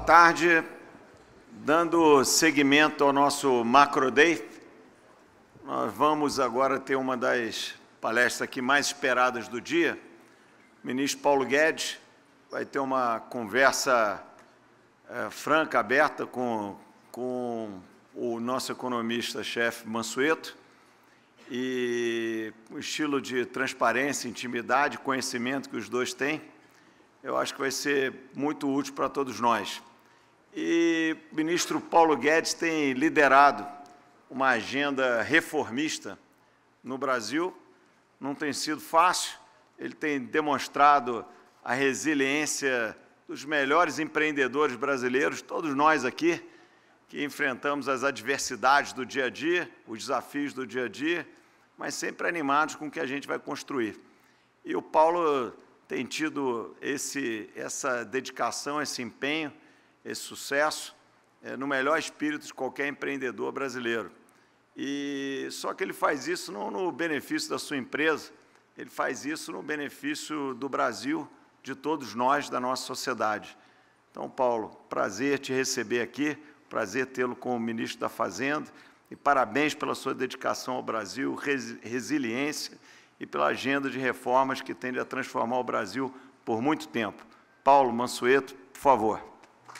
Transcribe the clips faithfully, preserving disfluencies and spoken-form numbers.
tarde. Dando seguimento ao nosso Macro Day, nós vamos agora ter uma das palestras aqui mais esperadas do dia. O ministro Paulo Guedes vai ter uma conversa é, franca, aberta com, com o nosso economista-chefe Mansueto, e o estilo de transparência, intimidade, conhecimento que os dois têm, eu acho que vai ser muito útil para todos nós. E o ministro Paulo Guedes tem liderado uma agenda reformista no Brasil. Não tem sido fácil, ele tem demonstrado a resiliência dos melhores empreendedores brasileiros, todos nós aqui, que enfrentamos as adversidades do dia a dia, os desafios do dia a dia, mas sempre animados com o que a gente vai construir. E o Paulo tem tido esse, essa dedicação, esse empenho, esse sucesso, é, no melhor espírito de qualquer empreendedor brasileiro. E só que ele faz isso não no benefício da sua empresa, ele faz isso no benefício do Brasil, de todos nós, da nossa sociedade. Então, Paulo, prazer te receber aqui, prazer tê-lo como ministro da Fazenda, e parabéns pela sua dedicação ao Brasil, res, resiliência e pela agenda de reformas que tende a transformar o Brasil por muito tempo. Paulo Mansueto, por favor.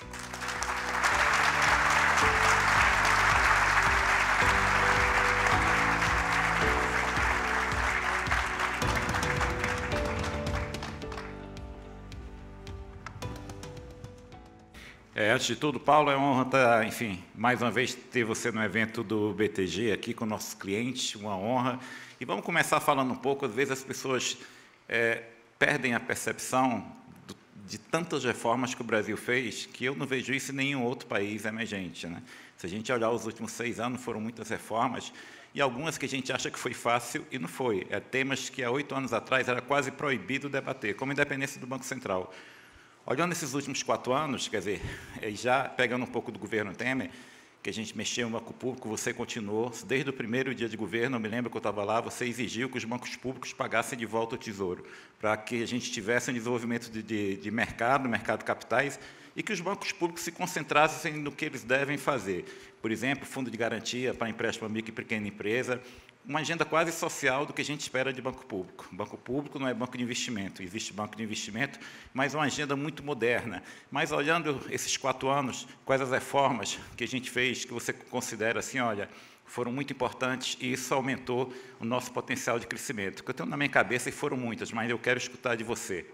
É, antes de tudo, Paulo, é uma honra estar, enfim, mais uma vez ter você no evento do B T G aqui com nossos clientes, uma honra. E vamos começar falando um pouco, às vezes as pessoas é, perdem a percepção do, de tantas reformas que o Brasil fez, que eu não vejo isso em nenhum outro país emergente, né? Se a gente olhar os últimos seis anos, foram muitas reformas, e algumas que a gente acha que foi fácil e não foi. É, temas que há oito anos atrás era quase proibido debater, como a independência do Banco Central. Olhando esses últimos quatro anos, quer dizer, já pegando um pouco do governo Temer, que a gente mexeu no banco público, você continuou, desde o primeiro dia de governo, eu me lembro que eu estava lá, você exigiu que os bancos públicos pagassem de volta o tesouro, para que a gente tivesse um desenvolvimento de, de, de mercado, mercado de capitais, e que os bancos públicos se concentrassem no que eles devem fazer. Por exemplo, fundo de garantia para empréstimo a micro e pequena empresa, uma agenda quase social do que a gente espera de banco público. Banco público não é banco de investimento, existe banco de investimento, mas uma agenda muito moderna. Mas, olhando esses quatro anos, quais as reformas que a gente fez, que você considera assim, olha, foram muito importantes e isso aumentou o nosso potencial de crescimento? O que eu tenho na minha cabeça, e foram muitas, mas eu quero escutar de você.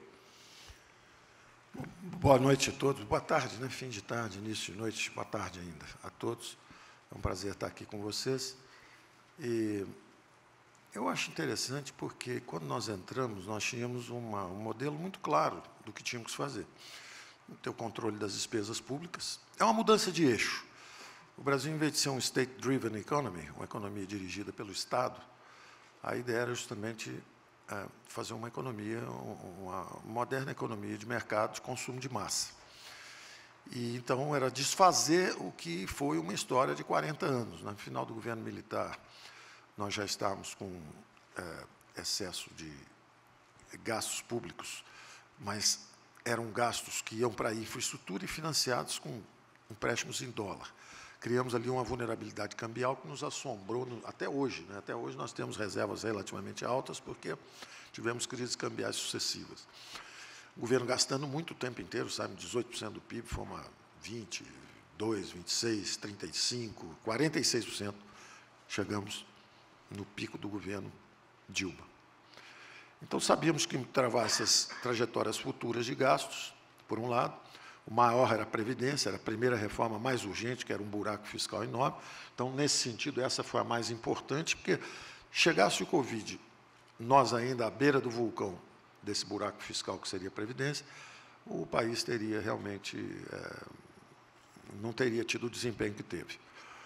Boa noite a todos, boa tarde, né? Fim de tarde, início de noite, boa tarde ainda a todos. É um prazer estar aqui com vocês. E eu acho interessante porque, quando nós entramos, nós tínhamos uma, um modelo muito claro do que tínhamos que fazer. Ter o controle das despesas públicas. É uma mudança de eixo. O Brasil, em vez de ser um state-driven economy, uma economia dirigida pelo Estado, a ideia era justamente é, fazer uma economia, uma moderna economia de mercado, de consumo de massa. E, então, era desfazer o que foi uma história de quarenta anos. No final do governo militar, nós já estávamos com é, excesso de gastos públicos, mas eram gastos que iam para a infraestrutura e financiados com empréstimos em dólar. Criamos ali uma vulnerabilidade cambial que nos assombrou no, até hoje. Né? Até hoje nós temos reservas relativamente altas porque tivemos crises cambiais sucessivas. O governo gastando muito o tempo inteiro, sabe, dezoito por cento do P I B, foi uma vinte, vinte e dois, vinte e seis, trinta e cinco, quarenta e seis por cento. Chegamos no pico do governo Dilma. Então, sabíamos que travar essas trajetórias futuras de gastos, por um lado, o maior era a Previdência, era a primeira reforma mais urgente, que era um buraco fiscal enorme. Então, nesse sentido, essa foi a mais importante, porque chegasse o Covid, nós ainda à beira do vulcão desse buraco fiscal que seria a Previdência, o país teria realmente, é, não teria tido o desempenho que teve.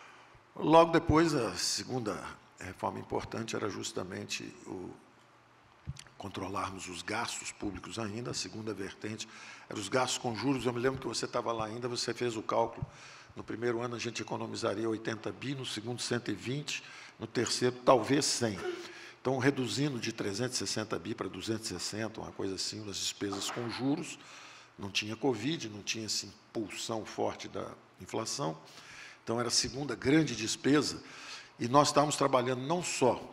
Logo depois, a segunda reforma importante era justamente o controlarmos os gastos públicos ainda. A segunda vertente era os gastos com juros. Eu me lembro que você estava lá ainda, você fez o cálculo. No primeiro ano, a gente economizaria oitenta bi, no segundo, cento e vinte, no terceiro, talvez cem. Então, reduzindo de trezentos e sessenta bi para duzentos e sessenta, uma coisa assim, nas despesas com juros, Não tinha Covid, não tinha essa impulsão forte da inflação. Então, era a segunda grande despesa. E nós estávamos trabalhando não só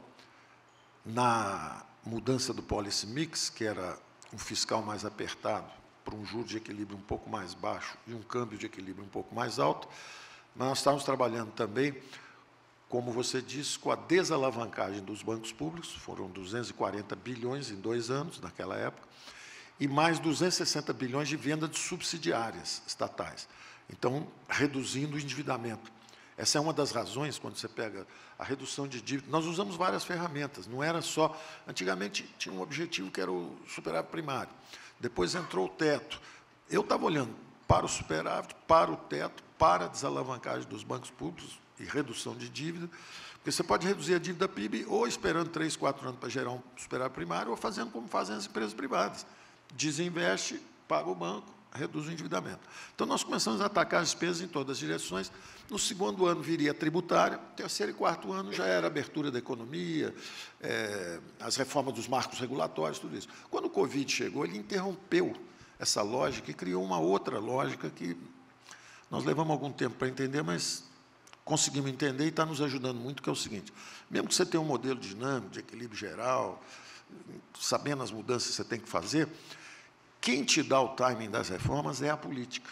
na mudança do policy mix, que era um fiscal mais apertado, para um juro de equilíbrio um pouco mais baixo e um câmbio de equilíbrio um pouco mais alto, mas nós estávamos trabalhando também, como você disse, com a desalavancagem dos bancos públicos, foram duzentos e quarenta bilhões em dois anos, naquela época, e mais duzentos e sessenta bilhões de venda de subsidiárias estatais. Então, reduzindo o endividamento. Essa é uma das razões, quando você pega a redução de dívida. Nós usamos várias ferramentas, não era só... Antigamente, tinha um objetivo que era o superávit primário. Depois entrou o teto. Eu estava olhando para o superávit, para o teto, para a desalavancagem dos bancos públicos e redução de dívida, porque você pode reduzir a dívida P I B ou esperando três, quatro anos para gerar um superávit primário, ou fazendo como fazem as empresas privadas. Desinveste, paga o banco, reduz o endividamento. Então, nós começamos a atacar as despesas em todas as direções. No segundo ano viria a tributária, terceiro e quarto ano já era a abertura da economia, é, as reformas dos marcos regulatórios, tudo isso. Quando o Covid chegou, ele interrompeu essa lógica e criou uma outra lógica que nós levamos algum tempo para entender, mas conseguimos entender e está nos ajudando muito, que é o seguinte: mesmo que você tenha um modelo dinâmico, de equilíbrio geral, sabendo as mudanças que você tem que fazer, quem te dá o timing das reformas é a política.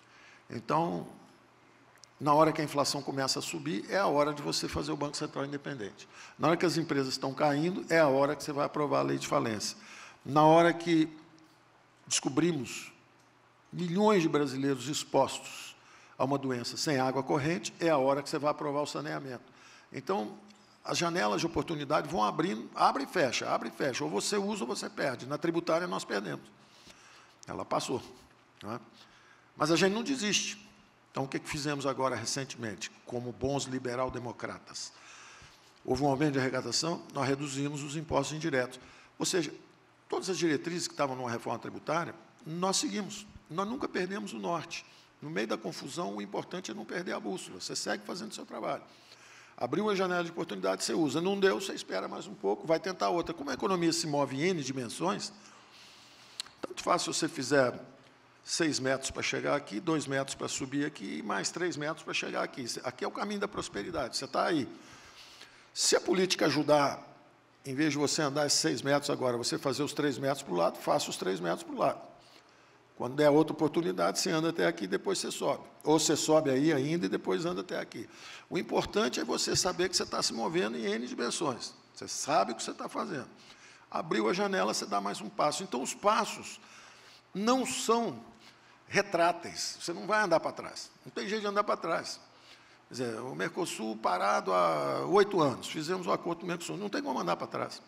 Então, na hora que a inflação começa a subir, é a hora de você fazer o Banco Central independente. Na hora que as empresas estão caindo, é a hora que você vai aprovar a lei de falência. Na hora que descobrimos milhões de brasileiros expostos a uma doença sem água corrente, é a hora que você vai aprovar o saneamento. Então, as janelas de oportunidade vão abrindo, abre e fecha, abre e fecha. Ou você usa ou você perde. Na tributária, nós perdemos. Ela passou. Não é? Mas a gente não desiste. Então, o que fizemos agora, recentemente, como bons liberal-democratas? Houve um aumento de arrecadação, nós reduzimos os impostos indiretos. Ou seja, todas as diretrizes que estavam numa reforma tributária, nós seguimos. Nós nunca perdemos o norte. No meio da confusão, o importante é não perder a bússola. Você segue fazendo o seu trabalho. Abriu uma janela de oportunidade, você usa. Não deu, você espera mais um pouco, vai tentar outra. Como a economia se move em N dimensões, tanto faz se você fizer seis metros para chegar aqui, dois metros para subir aqui e mais três metros para chegar aqui. Aqui é o caminho da prosperidade, você está aí. Se a política ajudar, em vez de você andar esses seis metros agora, você fazer os três metros para o lado, faça os três metros para o lado. Quando der outra oportunidade, você anda até aqui e depois você sobe. Ou você sobe aí ainda e depois anda até aqui. O importante é você saber que você está se movendo em N dimensões. Você sabe o que você está fazendo. Abriu a janela, você dá mais um passo. Então, os passos não são retráteis. Você não vai andar para trás. Não tem jeito de andar para trás. Quer dizer, o Mercosul parado há oito anos. Fizemos o acordo com o Mercosul. Não tem como andar para trás.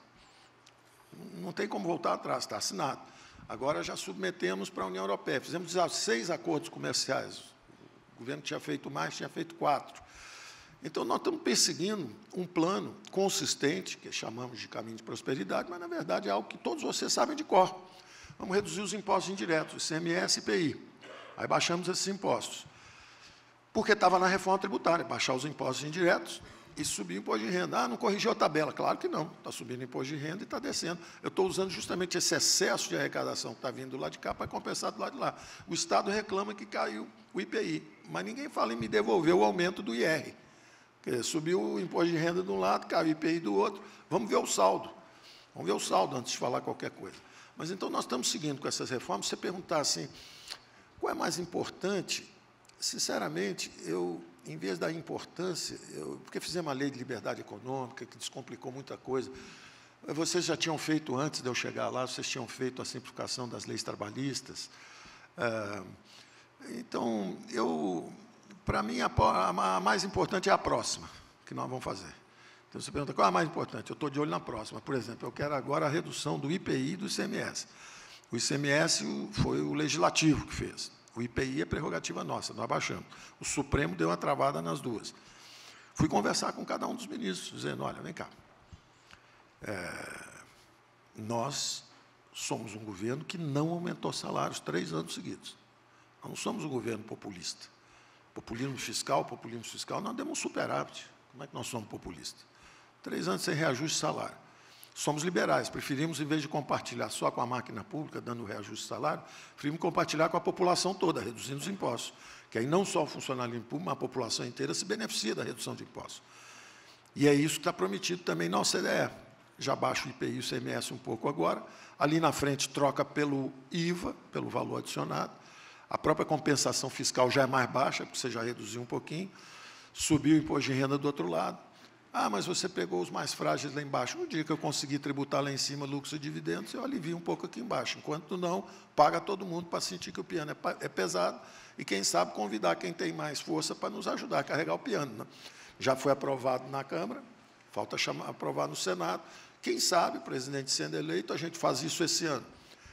Não tem como voltar atrás, está assinado. Agora já submetemos para a União Europeia. Fizemos seis acordos comerciais. O governo tinha feito mais, tinha feito quatro. Então, nós estamos perseguindo um plano consistente, que chamamos de caminho de prosperidade, mas, na verdade, é algo que todos vocês sabem de cor. Vamos reduzir os impostos indiretos, I C M S e I P I. Aí baixamos esses impostos. Porque estava na reforma tributária, baixar os impostos indiretos e subir o imposto de renda. Ah, não corrigiu a tabela. Claro que não. Está subindo o imposto de renda e está descendo. Eu estou usando justamente esse excesso de arrecadação que está vindo do lado de cá para compensar do lado de lá. O Estado reclama que caiu o I P I, mas ninguém fala em me devolver o aumento do I R. Quer dizer, subiu o imposto de renda de um lado, caiu o I P I do outro. Vamos ver o saldo. Vamos ver o saldo antes de falar qualquer coisa. Mas, então, nós estamos seguindo com essas reformas. Se você perguntar assim, qual é mais importante? Sinceramente, eu, em vez da importância, eu, porque fizemos uma lei de liberdade econômica, que descomplicou muita coisa. Vocês já tinham feito, antes de eu chegar lá, vocês tinham feito a simplificação das leis trabalhistas. Ah, então, eu, para mim, a, a mais importante é a próxima, que nós vamos fazer. Então, você pergunta, qual é a mais importante? Eu estou de olho na próxima. Por exemplo, eu quero agora a redução do I P I e do I C M S. O I C M S foi o legislativo que fez. O I P I é prerrogativa nossa, nós baixamos. O Supremo deu uma travada nas duas. Fui conversar com cada um dos ministros, dizendo, olha, vem cá, é, nós somos um governo que não aumentou salários três anos seguidos. Nós não somos um governo populista. Populismo fiscal, populismo fiscal, nós demos um superávit. Como é que nós somos populistas? Três anos sem reajuste de salário. somos liberais, preferimos, em vez de compartilhar só com a máquina pública, dando reajuste de salário, preferimos compartilhar com a população toda, reduzindo os impostos, que aí não só o funcionalismo público, mas a população inteira se beneficia da redução de impostos. E é isso que está prometido também na O C D E. Já baixa o I P I e o I C M S um pouco agora, ali na frente troca pelo I V A, pelo valor adicionado, a própria compensação fiscal já é mais baixa, porque você já reduziu um pouquinho, subiu o imposto de renda do outro lado. Ah, mas você pegou os mais frágeis lá embaixo. No dia que eu conseguir tributar lá em cima lucros e dividendos, eu alivio um pouco aqui embaixo. Enquanto não, paga todo mundo para sentir que o piano é pesado e, quem sabe, convidar quem tem mais força para nos ajudar a carregar o piano. Né? Já foi aprovado na Câmara, falta chamar, aprovar no Senado. Quem sabe, o presidente sendo eleito, a gente faz isso esse ano.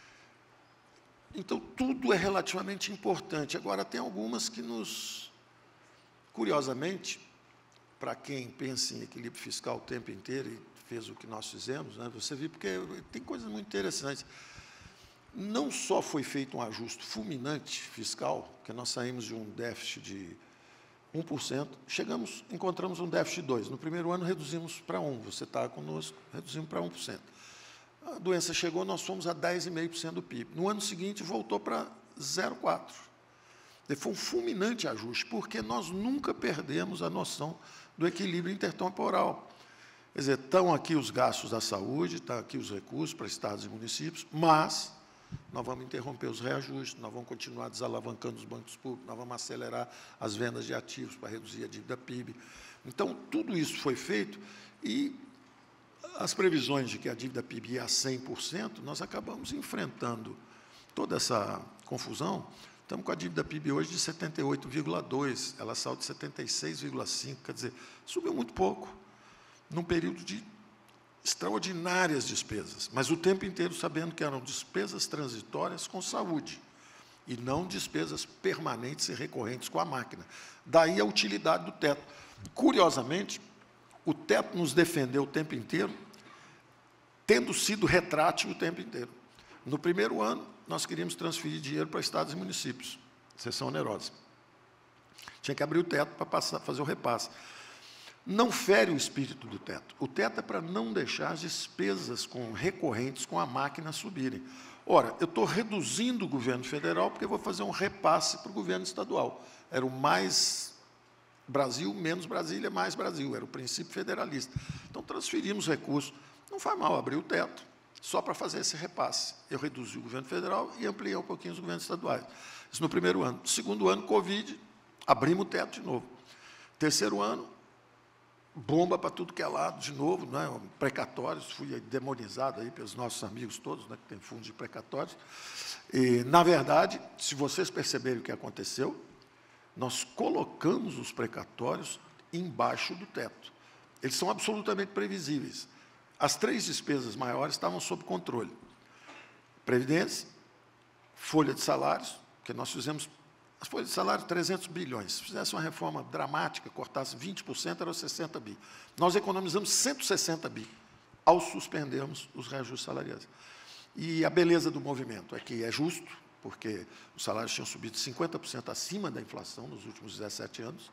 Então, tudo é relativamente importante. Agora, tem algumas que nos, curiosamente, para quem pensa em equilíbrio fiscal o tempo inteiro e fez o que nós fizemos, né, você viu, porque tem coisas muito interessantes. Não só foi feito um ajuste fulminante fiscal, que nós saímos de um déficit de um por cento, chegamos, encontramos um déficit de dois por cento. No primeiro ano, reduzimos para um por cento. Você está conosco, reduzimos para um por cento. A doença chegou, nós fomos a dez vírgula cinco por cento do P I B. No ano seguinte, voltou para zero vírgula quatro por cento. Foi um fulminante ajuste, porque nós nunca perdemos a noção do equilíbrio intertemporal. Quer dizer, estão aqui os gastos da saúde, estão aqui os recursos para estados e municípios, mas nós vamos interromper os reajustes, nós vamos continuar desalavancando os bancos públicos, nós vamos acelerar as vendas de ativos para reduzir a dívida P I B. Então, tudo isso foi feito e as previsões de que a dívida P I B ia a cem por cento, nós acabamos enfrentando toda essa confusão. Estamos com a dívida P I B hoje de setenta e oito vírgula dois por cento, ela saiu de setenta e seis vírgula cinco por cento, quer dizer, subiu muito pouco, num período de extraordinárias despesas, mas o tempo inteiro sabendo que eram despesas transitórias com saúde, e não despesas permanentes e recorrentes com a máquina. Daí a utilidade do teto. Curiosamente, o teto nos defendeu o tempo inteiro, tendo sido retrátil o tempo inteiro. No primeiro ano, nós queríamos transferir dinheiro para estados e municípios, sessão onerosa. Tinha que abrir o teto para passar, fazer o repasse. Não fere o espírito do teto. O teto é para não deixar as despesas com, recorrentes com a máquina subirem. Ora, eu estou reduzindo o governo federal porque eu vou fazer um repasse para o governo estadual. Era o mais Brasil, menos Brasília, mais Brasil. Era o princípio federalista. Então, transferimos recursos. Não faz mal abrir o teto, só para fazer esse repasse. Eu reduzi o governo federal e ampliei um pouquinho os governos estaduais. Isso no primeiro ano. Segundo ano, Covid, abrimos o teto de novo. Terceiro ano, bomba para tudo que é lado, de novo, né? Precatórios, fui demonizado aí pelos nossos amigos todos, né, que tem fundos de precatórios. E, na verdade, se vocês perceberem o que aconteceu, nós colocamos os precatórios embaixo do teto. Eles são absolutamente previsíveis. As três despesas maiores estavam sob controle. Previdência, folha de salários, que nós fizemos, as folhas de salário, trezentos bilhões. Se fizesse uma reforma dramática, cortasse vinte por cento, eram sessenta bi. Nós economizamos cento e sessenta bi ao suspendermos os reajustes salariais. E a beleza do movimento é que é justo, porque os salários tinham subido cinquenta por cento acima da inflação nos últimos dezessete anos,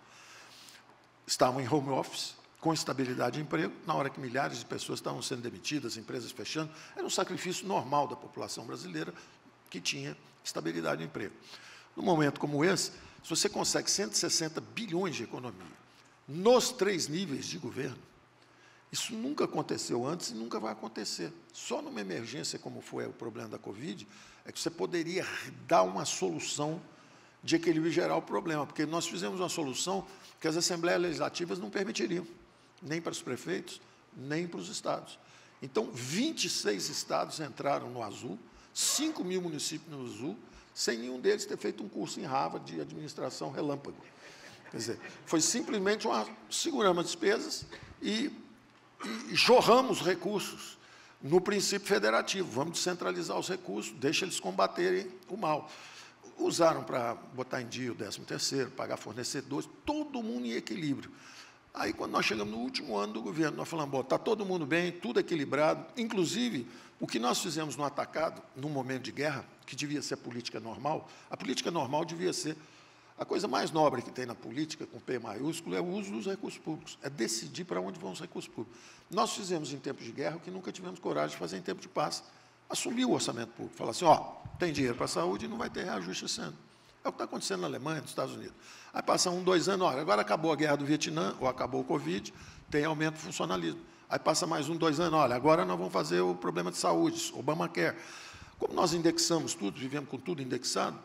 estavam em home office, com estabilidade de emprego, na hora que milhares de pessoas estavam sendo demitidas, empresas fechando, era um sacrifício normal da população brasileira que tinha estabilidade de emprego. Num momento como esse, se você consegue cento e sessenta bilhões de economia nos três níveis de governo, isso nunca aconteceu antes e nunca vai acontecer. Só numa emergência como foi o problema da Covid, é que você poderia dar uma solução de equilíbrio geral ao problema, porque nós fizemos uma solução que as assembleias legislativas não permitiriam, nem para os prefeitos, nem para os estados. Então, vinte e seis estados entraram no azul, cinco mil municípios no azul, sem nenhum deles ter feito um curso em Harvard de administração relâmpago. Quer dizer, foi simplesmente uma, seguramos as despesas e, e jorramos recursos no princípio federativo. Vamos descentralizar os recursos, deixa eles combaterem o mal. Usaram para botar em dia o décimo terceiro, pagar fornecedores, todo mundo em equilíbrio. Aí, quando nós chegamos no último ano do governo, nós falamos, bom, está todo mundo bem, tudo equilibrado, inclusive, o que nós fizemos no atacado, num momento de guerra, que devia ser a política normal, a política normal devia ser A coisa mais nobre que tem na política, com P maiúsculo, é o uso dos recursos públicos, é decidir para onde vão os recursos públicos. Nós fizemos em tempos de guerra o que nunca tivemos coragem de fazer em tempo de paz. Assumir o orçamento público, falar assim, ó, tem dinheiro para a saúde e não vai ter reajuste esse ano. É o que está acontecendo na Alemanha, nos Estados Unidos. Aí passa um, dois anos, olha, agora acabou a guerra do Vietnã, ou acabou o Covid, tem aumento do funcionalismo. Aí passa mais um, dois anos, olha, agora nós vamos fazer o problema de saúde, Obamacare. Como nós indexamos tudo, vivemos com tudo indexado,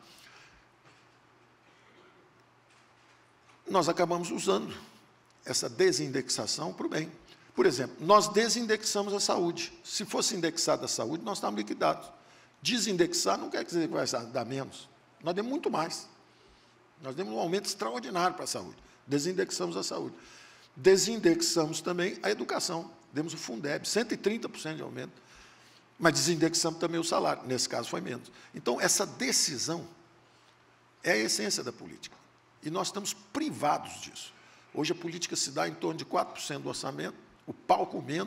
nós acabamos usando essa desindexação para o bem. Por exemplo, nós desindexamos a saúde. Se fosse indexada a saúde, nós estávamos liquidados. Desindexar não quer dizer que vai dar menos. Nós demos muito mais. Nós demos um aumento extraordinário para a saúde. Desindexamos a saúde. Desindexamos também a educação. Demos o Fundeb, cento e trinta por cento de aumento. Mas desindexamos também o salário. Nesse caso, foi menos. Então, essa decisão é a essência da política. E nós estamos privados disso. Hoje, a política se dá em torno de quatro por cento do orçamento, o pau comendo,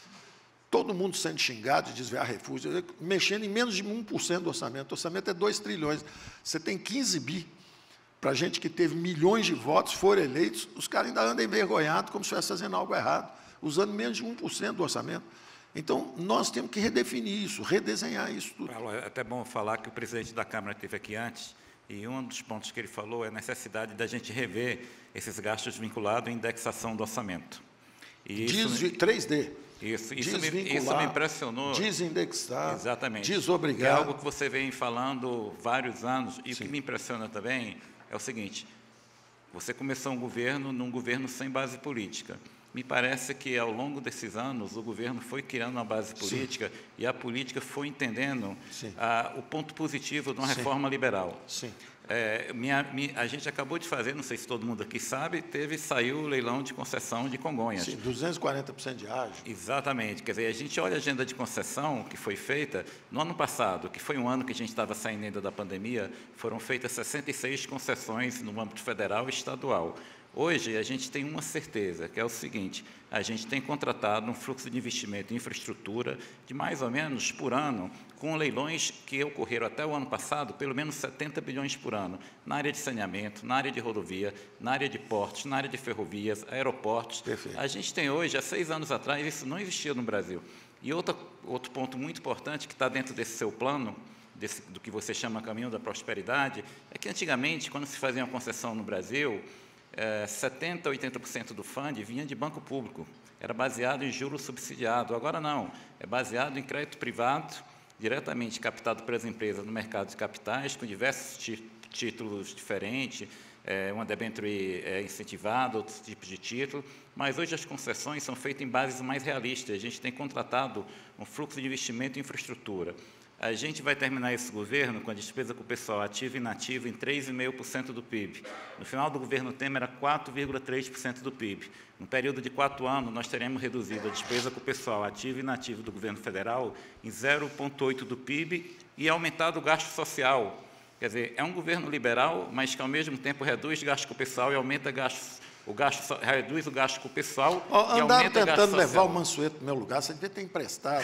todo mundo sendo xingado de desviar refúgio, mexendo em menos de um por cento do orçamento. O orçamento é dois trilhões. Você tem quinze bi para gente que teve milhões de votos, foram eleitos, os caras ainda andam envergonhados, como se estivesse fazendo algo errado, usando menos de um por cento do orçamento. Então, nós temos que redefinir isso, redesenhar isso tudo. Paulo, é até bom falar que o presidente da Câmara esteve aqui antes, e um dos pontos que ele falou é a necessidade da gente rever esses gastos vinculados à indexação do orçamento. E Diz, isso, três D. Isso, isso, me, isso me impressionou. Desindexar, exatamente, desobrigar. É algo que você vem falando vários anos, e Sim. o que me impressiona também é o seguinte, você começou um governo num governo sem base política. Me parece que, ao longo desses anos, o governo foi criando uma base política Sim. e a política foi entendendo a, o ponto positivo de uma Sim. reforma liberal. Sim. É, minha, minha, a gente acabou de fazer, não sei se todo mundo aqui sabe, teve, saiu o leilão de concessão de Congonhas. Sim, duzentos e quarenta por cento de ágio. Exatamente. Quer dizer, a gente olha a agenda de concessão que foi feita no ano passado, que foi um ano que a gente estava saindo ainda da pandemia, foram feitas sessenta e seis concessões no âmbito federal e estadual. Hoje, a gente tem uma certeza, que é o seguinte, a gente tem contratado um fluxo de investimento em infraestrutura de mais ou menos por ano, com leilões que ocorreram até o ano passado, pelo menos setenta bilhões por ano, na área de saneamento, na área de rodovia, na área de portos, na área de ferrovias, aeroportos. Perfeito. A gente tem hoje, há seis anos atrás, isso não existia no Brasil. E outro, outro ponto muito importante que está dentro desse seu plano, desse, do que você chama caminho da prosperidade, é que antigamente, quando se fazia uma concessão no Brasil, É, setenta, oitenta por cento do F U N D vinha de banco público, era baseado em juros subsidiados. Agora não, é baseado em crédito privado, diretamente captado pelas empresas no mercado de capitais, com diversos tí títulos diferentes, é, uma debênture é, incentivada, outros tipos de título, mas hoje as concessões são feitas em bases mais realistas. A gente tem contratado um fluxo de investimento em infraestrutura. A gente vai terminar esse governo com a despesa com o pessoal ativo e inativo em três vírgula cinco por cento do P I B. No final do governo Temer, era quatro vírgula três por cento do P I B. No período de quatro anos, nós teremos reduzido a despesa com o pessoal ativo e inativo do governo federal em zero vírgula oito por cento do P I B e aumentado o gasto social. Quer dizer, é um governo liberal, mas que, ao mesmo tempo, reduz gasto com o pessoal e aumenta gastos. O gasto, reduz o gasto com o pessoal oh, e aumenta o gasto tentando levar social. o Mansueto para o meu lugar, você devia ter emprestado.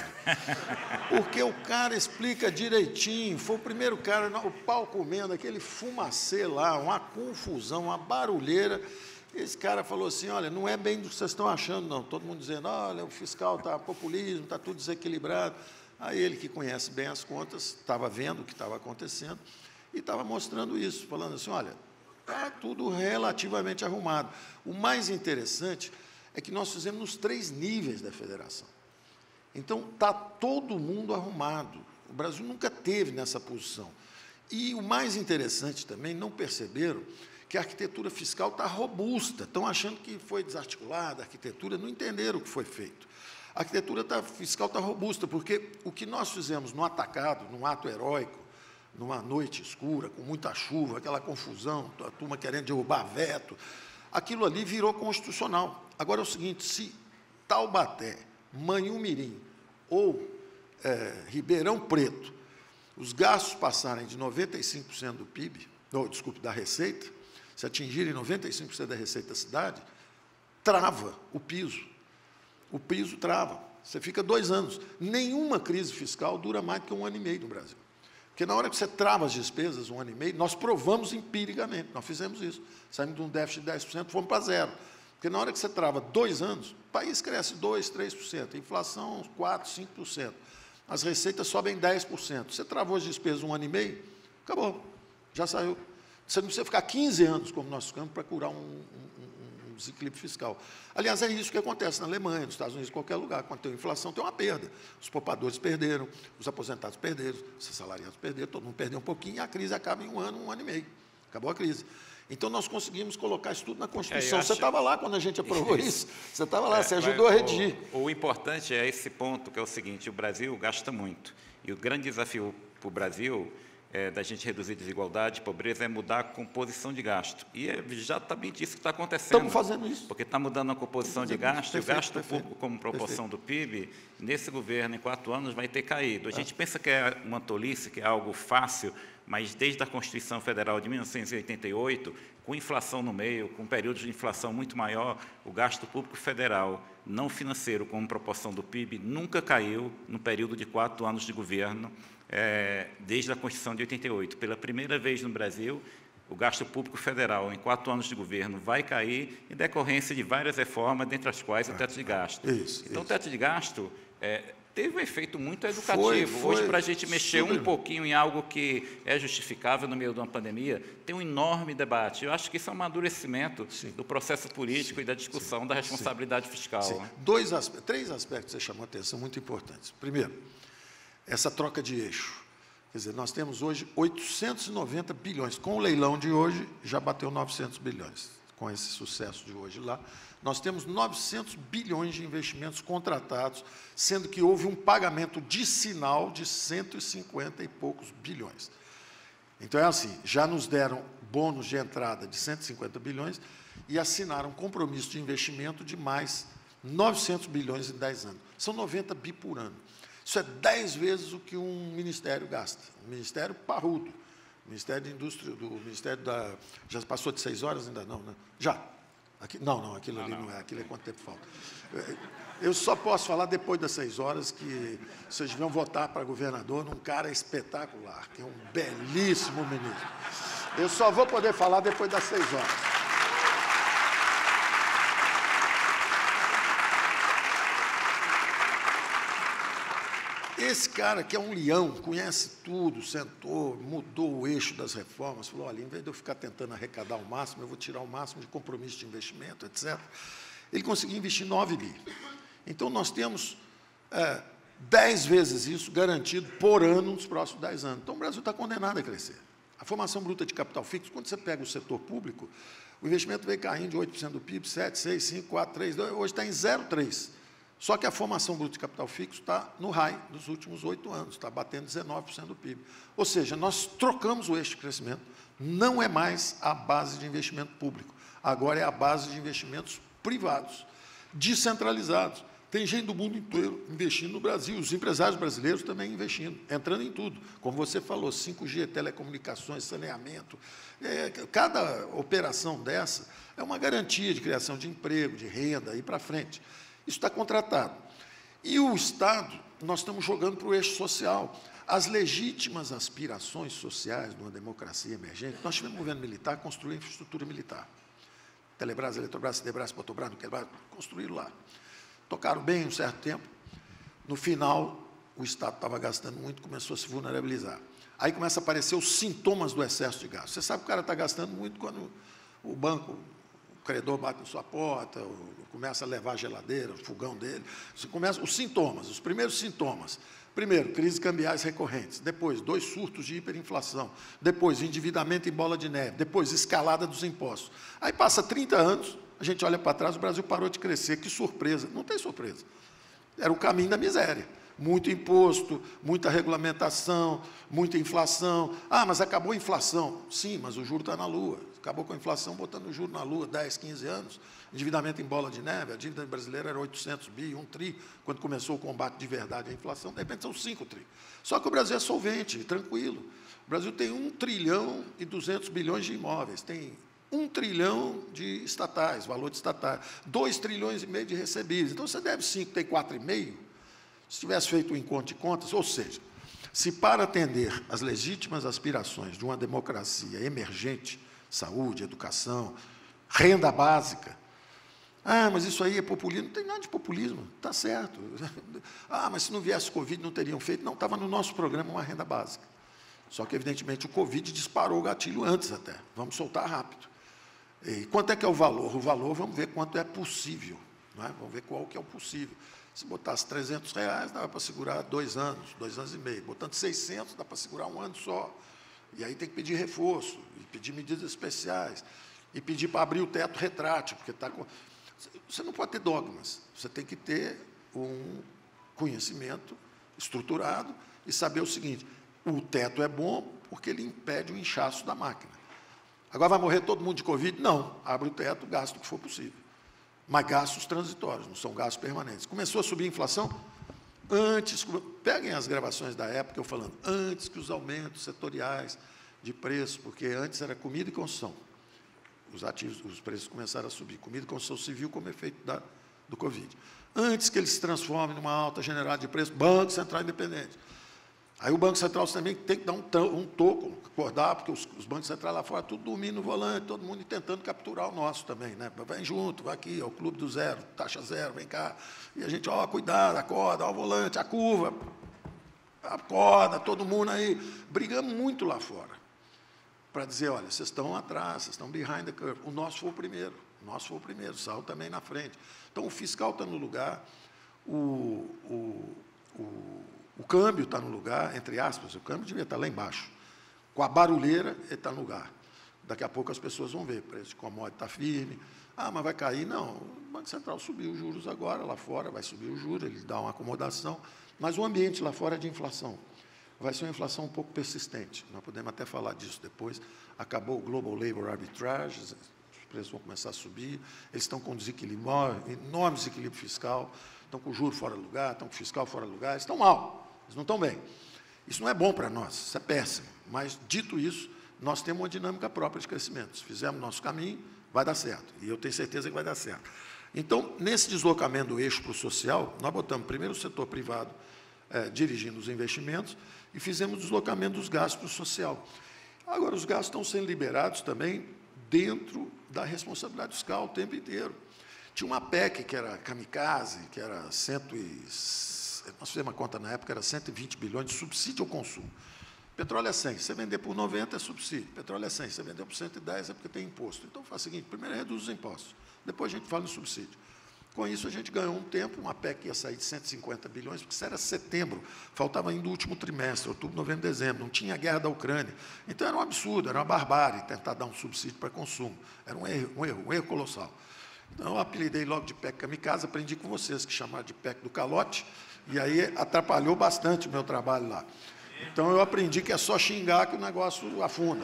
Porque o cara explica direitinho, foi o primeiro cara, o pau comendo, aquele fumacê lá, uma confusão, uma barulheira. Esse cara falou assim, olha, não é bem do que vocês estão achando, não. Todo mundo dizendo, olha, o fiscal está populismo, está tudo desequilibrado. Aí ele, que conhece bem as contas, estava vendo o que estava acontecendo e estava mostrando isso, falando assim, olha, está tudo relativamente arrumado. O mais interessante é que nós fizemos nos três níveis da federação. Então, está todo mundo arrumado. O Brasil nunca teve nessa posição. E o mais interessante também, não perceberam que a arquitetura fiscal está robusta. Estão achando que foi desarticulada, a arquitetura, não entenderam o que foi feito. A arquitetura tá, fiscal está robusta, porque o que nós fizemos no atacado, num ato heróico, numa noite escura, com muita chuva, aquela confusão, a turma querendo derrubar veto, aquilo ali virou constitucional. Agora é o seguinte, se Taubaté, Manhumirim ou é, Ribeirão Preto, os gastos passarem de noventa e cinco por cento do P I B, ou, desculpe, da receita, se atingirem noventa e cinco por cento da receita da cidade, trava o piso. O piso trava. Você fica dois anos. Nenhuma crise fiscal dura mais do que um ano e meio no Brasil. Porque na hora que você trava as despesas, um ano e meio, nós provamos empiricamente, nós fizemos isso. Saímos de um déficit de dez por cento, fomos para zero. Porque na hora que você trava dois anos, o país cresce dois, três por cento, a inflação quatro, cinco por cento. As receitas sobem dez por cento. Você travou as despesas um ano e meio, acabou, já saiu. Você não precisa ficar quinze anos, como nós ficamos, para curar um, um, um desequilíbrio fiscal. Aliás, é isso que acontece na Alemanha, nos Estados Unidos, em qualquer lugar. Quando tem inflação, tem uma perda. Os poupadores perderam, os aposentados perderam, os assalariados perderam, todo mundo perdeu um pouquinho, e a crise acaba em um ano, um ano e meio. Acabou a crise. Então, nós conseguimos colocar isso tudo na Constituição. É, você estava lá quando a gente aprovou isso. isso. Você estava lá, é, você ajudou a redigir. O, o importante é esse ponto, que é o seguinte, o Brasil gasta muito. E o grande desafio para o Brasil, é, da gente reduzir desigualdade e pobreza, é mudar a composição de gasto. E é exatamente isso que está acontecendo. Estamos fazendo isso. Porque está mudando a composição de gasto, perfeito, o gasto perfeito, público como proporção perfeito. do P I B, nesse governo, em quatro anos, vai ter caído. A gente ah. pensa que é uma tolice, que é algo fácil, mas desde a Constituição Federal de mil novecentos e oitenta e oito, com inflação no meio, com períodos de inflação muito maior, o gasto público federal não financeiro como proporção do P I B nunca caiu no período de quatro anos de governo, é, desde a Constituição de oitenta e oito. Pela primeira vez no Brasil, o gasto público federal em quatro anos de governo vai cair em decorrência de várias reformas, dentre as quais o teto de gasto. Isso, então, isso. o teto de gasto é, teve um efeito muito educativo. Foi, foi, Hoje, para a gente mexer super. um pouquinho em algo que é justificável no meio de uma pandemia, tem um enorme debate. Eu acho que isso é um amadurecimento Sim. do processo político Sim. e da discussão Sim. da responsabilidade Sim. fiscal. Sim. Dois aspectos, três aspectos que você chamou a atenção muito importantes. Primeiro, essa troca de eixo. Quer dizer, nós temos hoje oitocentos e noventa bilhões. Com o leilão de hoje, já bateu novecentos bilhões. Com esse sucesso de hoje lá, nós temos novecentos bilhões de investimentos contratados, sendo que houve um pagamento de sinal de cento e cinquenta e poucos bilhões. Então, é assim, já nos deram bônus de entrada de cento e cinquenta bilhões e assinaram um compromisso de investimento de mais novecentos bilhões em dez anos. São noventa bi por ano. Isso é dez vezes o que um ministério gasta. Um ministério parrudo. O Ministério da Indústria, do Ministério da... Já passou de seis horas? Ainda não, né? Já. Aqui, não, não, aquilo não, ali não. não é. Aquilo é quanto tempo falta. Eu só posso falar depois das seis horas que vocês vão votar para governador num cara espetacular, que é um belíssimo ministro. Eu só vou poder falar depois das seis horas. Esse cara, que é um leão, conhece tudo, sentou, mudou o eixo das reformas, falou, olha, em vez de eu ficar tentando arrecadar o máximo, eu vou tirar o máximo de compromisso de investimento, etcétera. Ele conseguiu investir nove bi. Então, nós temos é, dez vezes isso garantido por ano nos próximos dez anos. Então, o Brasil está condenado a crescer. A formação bruta de capital fixo, quando você pega o setor público, o investimento veio caindo de oito por cento do P I B, sete, seis, cinco, quatro, três, dois, hoje está em zero vírgula três por cento. Só que a formação bruta de capital fixo está no high dos últimos oito anos, está batendo dezenove por cento do P I B. Ou seja, nós trocamos o eixo de crescimento, não é mais a base de investimento público, agora é a base de investimentos privados, descentralizados. Tem gente do mundo inteiro investindo no Brasil, os empresários brasileiros também investindo, entrando em tudo. Como você falou, cinco G, telecomunicações, saneamento. É, cada operação dessa é uma garantia de criação de emprego, de renda, aí para frente. Isso está contratado. E o Estado, nós estamos jogando para o eixo social. As legítimas aspirações sociais de uma democracia emergente, nós tivemos um governo militar construir infraestrutura militar. Telebrás, Eletrobras, Cidebras, Petrobras, construíram lá. Tocaram bem um certo tempo. No final, o Estado estava gastando muito, começou a se vulnerabilizar. Aí começa a aparecer os sintomas do excesso de gasto. Você sabe que o cara está gastando muito quando o banco, o credor bate na sua porta, começa a levar a geladeira, o fogão dele. Você começa, os sintomas, os primeiros sintomas. Primeiro, crises cambiais recorrentes. Depois, dois surtos de hiperinflação. Depois, endividamento em bola de neve. Depois, escalada dos impostos. Aí passa trinta anos, a gente olha para trás, o Brasil parou de crescer. Que surpresa. Não tem surpresa. Era o caminho da miséria. Muito imposto, muita regulamentação, muita inflação. Ah, mas acabou a inflação. Sim, mas o juro está na lua. Acabou com a inflação, botando o juro na lua, dez, quinze anos. Endividamento em bola de neve, a dívida brasileira era oitocentos bi, um tri, quando começou o combate de verdade à inflação, de repente são cinco tri. Só que o Brasil é solvente, tranquilo. O Brasil tem um trilhão e duzentos bilhões de imóveis, tem um trilhão de estatais, valor de estatais, dois trilhões e meio de recebíveis. Então, você deve cinco, tem quatro e meio. Se tivesse feito um encontro de contas, ou seja, Se para atender às legítimas aspirações de uma democracia emergente, saúde, educação, renda básica, ah, mas isso aí é populismo. Não tem nada de populismo, está certo. Ah, mas se não viesse o Covid, não teriam feito. Não, estava no nosso programa uma renda básica. Só que, evidentemente, o Covid disparou o gatilho antes até. Vamos soltar rápido. E quanto é que é o valor? O valor, vamos ver quanto é possível. Não é? Vamos ver qual que é o possível. Se botasse trezentos reais, dava para segurar dois anos, dois anos e meio. Botando seiscentos, dá para segurar um ano só. E aí tem que pedir reforço, e pedir medidas especiais, e pedir para abrir o teto retrátil, porque está com... Você não pode ter dogmas, você tem que ter um conhecimento estruturado e saber o seguinte, o teto é bom porque ele impede o inchaço da máquina. Agora vai morrer todo mundo de Covid? Não, abre o teto, gasta o que for possível. Mas gastos transitórios, não são gastos permanentes. Começou a subir a inflação? Antes, peguem as gravações da época, eu falando, antes que os aumentos setoriais de preço, porque antes era comida e construção. Os ativos, os preços começaram a subir. Comida e construção civil como efeito da, do Covid. Antes que ele se transforme numa alta generada de preço, Banco Central Independente. Aí o Banco Central também tem que dar um, um toco, acordar, porque os, os bancos centrais lá fora, tudo dormindo no volante, todo mundo tentando capturar o nosso também, né? Vem junto, vai aqui, é o clube do zero, taxa zero, vem cá. E a gente, ó, cuidado, acorda, ó, o volante, a curva, acorda, todo mundo aí. Brigamos muito lá fora, para dizer, olha, vocês estão atrás, vocês estão behind the curve. O nosso foi o primeiro, o nosso foi o primeiro, o Sal também na frente. Então, o fiscal está no lugar, o... o, o O câmbio está no lugar, entre aspas, o câmbio devia estar lá embaixo. Com a barulheira, ele está no lugar. Daqui a pouco as pessoas vão ver, o preço de commodity está firme. Ah, mas vai cair? Não, o Banco Central subiu os juros agora, lá fora vai subir os juros, ele dá uma acomodação, mas o ambiente lá fora é de inflação. Vai ser uma inflação um pouco persistente, nós podemos até falar disso depois. Acabou o Global Labor Arbitrage, os preços vão começar a subir, eles estão com desequilíbrio, enorme desequilíbrio fiscal, estão com o juro fora do lugar, estão com o fiscal fora do lugar, eles estão mal. Eles não estão bem. Isso não é bom para nós, isso é péssimo. Mas, dito isso, nós temos uma dinâmica própria de crescimento. Se fizermos nosso caminho, vai dar certo. E eu tenho certeza que vai dar certo. Então, nesse deslocamento do eixo para o social, nós botamos primeiro o setor privado eh, dirigindo os investimentos e fizemos o deslocamento dos gastos para o social. Agora, os gastos estão sendo liberados também dentro da responsabilidade fiscal o tempo inteiro. Tinha uma P E C que era kamikaze, que era cento e... Nós fizemos uma conta na época, era cento e vinte bilhões de subsídio ao consumo. Petróleo é cem, você vender por noventa é subsídio. Petróleo é cem, você vender por cento e dez é porque tem imposto. Então, faz o seguinte, primeiro reduz os impostos, depois a gente fala em subsídio. Com isso, a gente ganhou um tempo, uma P E C ia sair de cento e cinquenta bilhões, porque isso era setembro, faltava ainda o último trimestre, outubro, novembro, dezembro, não tinha a guerra da Ucrânia. Então, era um absurdo, era uma barbárie tentar dar um subsídio para consumo. Era um erro, um erro, um erro colossal. Então, eu apelidei logo de P E C kamikaze, aprendi com vocês que chamaram de P E C do calote, e aí atrapalhou bastante o meu trabalho lá. Então, eu aprendi que é só xingar que o negócio afunda.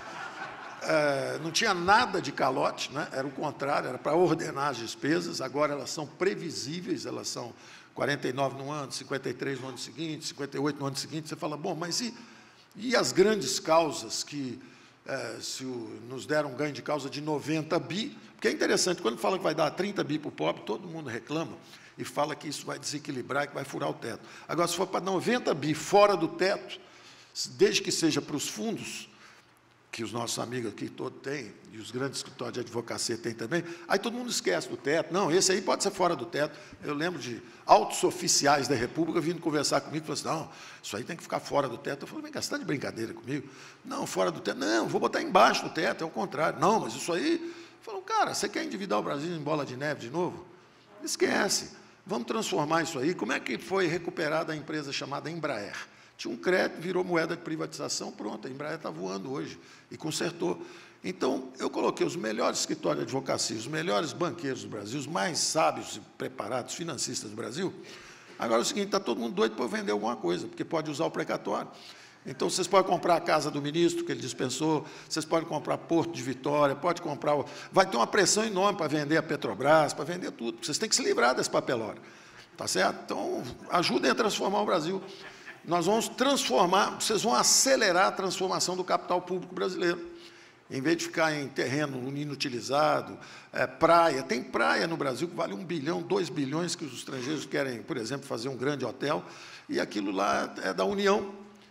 É, não tinha nada de calote, né? Era o contrário, era para ordenar as despesas, agora elas são previsíveis, elas são quarenta e nove no ano, cinquenta e três no ano seguinte, cinquenta e oito no ano seguinte, você fala, bom, mas e, e as grandes causas que é, se o, nos deram um ganho de causa de noventa bi, porque é interessante, quando fala que vai dar trinta bi para o pobre, todo mundo reclama, e fala que isso vai desequilibrar, que vai furar o teto. Agora, se for para noventa bi fora do teto, desde que seja para os fundos, que os nossos amigos aqui todos têm, e os grandes escritórios de advocacia têm também, aí todo mundo esquece do teto. Não, esse aí pode ser fora do teto. Eu lembro de altos oficiais da República vindo conversar comigo e falaram assim, não, isso aí tem que ficar fora do teto. Eu falei, vem cá, você está de brincadeira comigo? Não, fora do teto. Não, vou botar embaixo do teto, é o contrário. Não, mas isso aí... Falou, cara, você quer endividar o Brasil em bola de neve de novo? Esquece. Vamos transformar isso aí. Como é que foi recuperada a empresa chamada Embraer? Tinha um crédito, virou moeda de privatização, pronto, a Embraer está voando hoje e consertou. Então, eu coloquei os melhores escritórios de advocacia, os melhores banqueiros do Brasil, os mais sábios e preparados financistas do Brasil. Agora é o seguinte, está todo mundo doido para vender alguma coisa, porque pode usar o precatório. Então, vocês podem comprar a casa do ministro, que ele dispensou, vocês podem comprar Porto de Vitória, pode comprar... O... Vai ter uma pressão enorme para vender a Petrobras, para vender tudo, vocês têm que se livrar desse papelório, tá certo? Então, ajudem a transformar o Brasil. Nós vamos transformar, vocês vão acelerar a transformação do capital público brasileiro. Em vez de ficar em terreno inutilizado, é, praia, tem praia no Brasil que vale um bilhão, dois bilhões, que os estrangeiros querem, por exemplo, fazer um grande hotel, e aquilo lá é da União.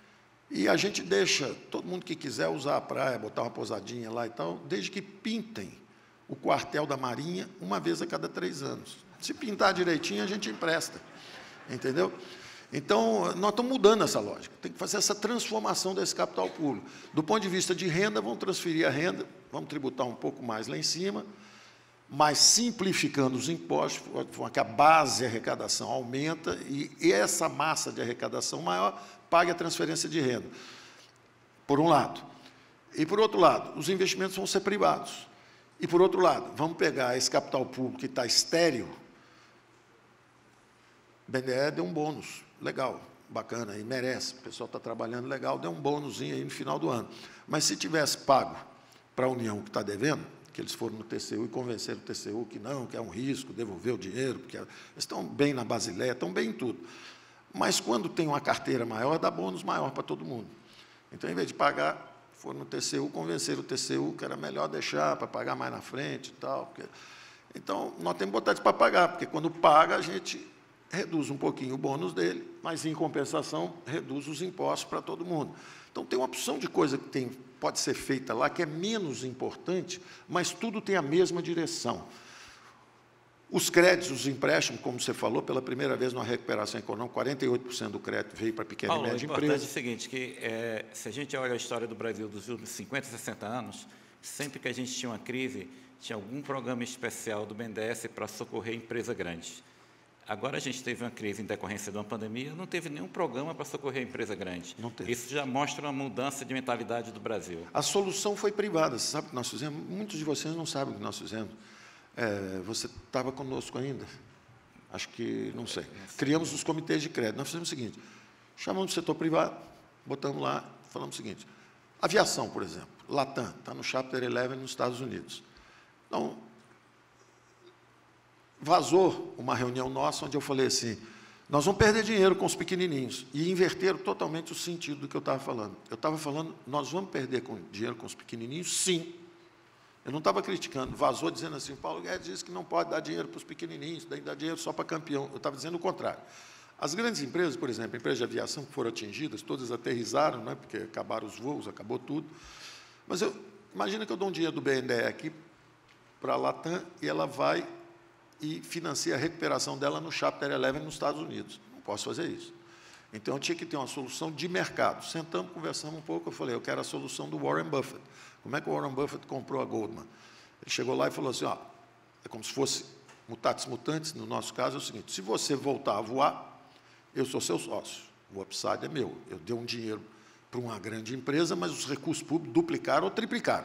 E a gente deixa todo mundo que quiser usar a praia, botar uma pousadinha lá e tal, desde que pintem o quartel da Marinha uma vez a cada três anos. Se pintar direitinho, a gente empresta, entendeu? Então, nós estamos mudando essa lógica, tem que fazer essa transformação desse capital público. Do ponto de vista de renda, vamos transferir a renda, vamos tributar um pouco mais lá em cima, mas simplificando os impostos, de forma que a base de arrecadação aumenta e essa massa de arrecadação maior pague a transferência de renda, por um lado. E, por outro lado, os investimentos vão ser privados. E, por outro lado, vamos pegar esse capital público que está estéril, o B N D E deu um bônus, legal, bacana, e merece, o pessoal está trabalhando legal, deu um bônusinho aí no final do ano. Mas se tivesse pago para a União que está devendo, que eles foram no T C U e convenceram o T C U que não, que é um risco, devolver o dinheiro, porque eles estão bem na Basileia, estão bem em tudo. Mas, quando tem uma carteira maior, dá bônus maior para todo mundo. Então, em vez de pagar, foram no T C U, convenceram o T C U que era melhor deixar para pagar mais na frente e tal. Porque... Então, nós temos que botar isso para pagar, porque, quando paga, a gente reduz um pouquinho o bônus dele, mas, em compensação, reduz os impostos para todo mundo. Então, tem uma opção de coisa que tem, pode ser feita lá, que é menos importante, mas tudo tem a mesma direção. Os créditos, os empréstimos, como você falou, pela primeira vez numa recuperação econômica, quarenta e oito por cento do crédito veio para pequena Paulo, e média empresa. empresa. É o seguinte, que é, se a gente olha a história do Brasil dos últimos cinquenta, sessenta anos, sempre que a gente tinha uma crise, tinha algum programa especial do B N D E S para socorrer empresa grande. Agora a gente teve uma crise em decorrência de uma pandemia, não teve nenhum programa para socorrer a empresa grande. Não teve. Isso já mostra uma mudança de mentalidade do Brasil. A solução foi privada. Você sabe o que nós fizemos? Muitos de vocês não sabem o que nós fizemos. É, você estava conosco ainda? Acho que, não sei. Criamos os comitês de crédito. Nós fizemos o seguinte, chamamos o setor privado, botamos lá, falamos o seguinte, aviação, por exemplo, Latam, está no Chapter onze nos Estados Unidos. Então, vazou uma reunião nossa, onde eu falei assim, nós vamos perder dinheiro com os pequenininhos, e inverteram totalmente o sentido do que eu estava falando. Eu estava falando, nós vamos perder com, dinheiro com os pequenininhos? Sim. Eu não estava criticando, vazou dizendo assim, Paulo Guedes disse que não pode dar dinheiro para os pequenininhos, tem que dar dinheiro só para campeão. Eu estava dizendo o contrário. As grandes empresas, por exemplo, empresas de aviação que foram atingidas, todas aterrizaram, né, porque acabaram os voos, acabou tudo. Mas eu, imagina que eu dou um dinheiro do B N D E aqui para a Latam e ela vai e financia a recuperação dela no Chapter onze nos Estados Unidos. Não posso fazer isso. Então, eu tinha que ter uma solução de mercado. Sentamos, conversamos um pouco, eu falei, eu quero a solução do Warren Buffett. Como é que o Warren Buffett comprou a Goldman? Ele chegou lá e falou assim, ó, é como se fosse mutatis mutandis, no nosso caso é o seguinte, se você voltar a voar, eu sou seu sócio, o upside é meu. Eu dei um dinheiro para uma grande empresa, mas os recursos públicos duplicaram ou triplicaram.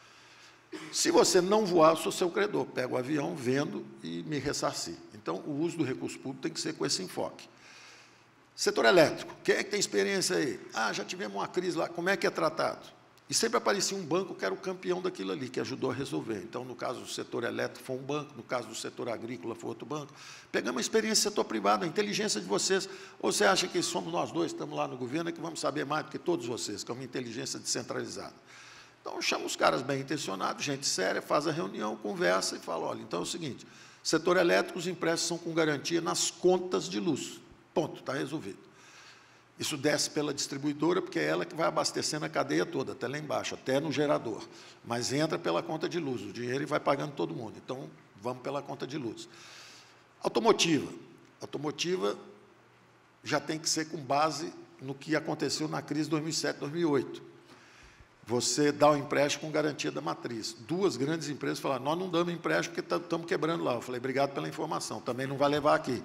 Se você não voar, eu sou seu credor, pego o avião, vendo e me ressarci. Então, o uso do recurso público tem que ser com esse enfoque. Setor elétrico, quem é que tem experiência aí? Ah, já tivemos uma crise lá, como é que é tratado? E sempre aparecia um banco que era o campeão daquilo ali, que ajudou a resolver. Então, no caso do setor elétrico, foi um banco, no caso do setor agrícola, foi outro banco. Pegamos a experiência do setor privado, a inteligência de vocês. Ou você acha que somos nós dois, estamos lá no governo, é que vamos saber mais do que todos vocês, que é uma inteligência descentralizada. Então, chama os caras bem intencionados, gente séria, faz a reunião, conversa e fala, olha, então é o seguinte, setor elétrico, os empréstimos são com garantia nas contas de luz. Ponto, está resolvido. Isso desce pela distribuidora, porque é ela que vai abastecendo a cadeia toda, até lá embaixo, até no gerador. Mas entra pela conta de luz, o dinheiro e vai pagando todo mundo. Então, vamos pela conta de luz. Automotiva. Automotiva já tem que ser com base no que aconteceu na crise de dois mil e sete, dois mil e oito. Você dá o empréstimo com garantia da matriz. Duas grandes empresas falaram, nós não damos empréstimo porque estamos quebrando lá. Eu falei, obrigado pela informação, também não vai levar aqui.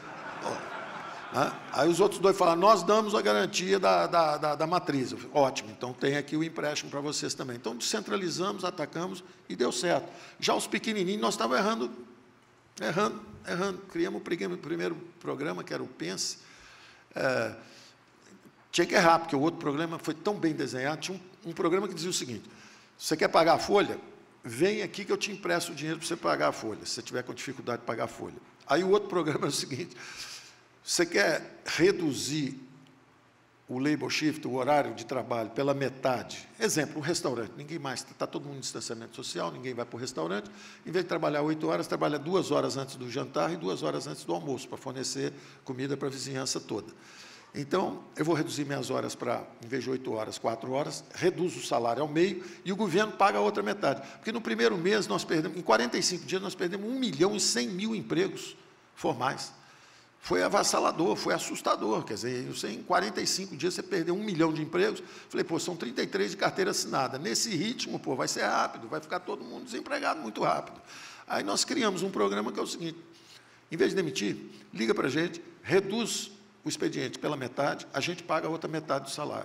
Aí os outros dois falaram, nós damos a garantia da, da, da, da matriz. Eu falei, ótimo, então tem aqui o empréstimo para vocês também. Então, descentralizamos, atacamos e deu certo. Já os pequenininhos, nós estávamos errando, errando, errando. Criamos o primeiro programa, que era o Pense. É, tinha que errar, porque o outro programa foi tão bem desenhado. Tinha um, um programa que dizia o seguinte, você quer pagar a folha? Vem aqui que eu te empresto o dinheiro para você pagar a folha, se você tiver com dificuldade de pagar a folha. Aí o outro programa é o seguinte, você quer reduzir o labor shift, o horário de trabalho, pela metade? Exemplo, um restaurante, ninguém mais, está todo mundo em distanciamento social, ninguém vai para o restaurante, em vez de trabalhar oito horas, trabalha duas horas antes do jantar e duas horas antes do almoço, para fornecer comida para a vizinhança toda. Então, eu vou reduzir minhas horas para, em vez de oito horas, quatro horas, reduzo o salário ao meio e o governo paga a outra metade. Porque no primeiro mês, nós perdemos, em quarenta e cinco dias, nós perdemos um milhão e cem mil empregos formais. Foi avassalador, foi assustador. Quer dizer, você, em quarenta e cinco dias você perdeu um milhão de empregos. Falei, pô, são trinta e três de carteira assinada. Nesse ritmo, pô, vai ser rápido, vai ficar todo mundo desempregado muito rápido. Aí nós criamos um programa que é o seguinte, em vez de demitir, liga para a gente, reduz o expediente pela metade, a gente paga a outra metade do salário.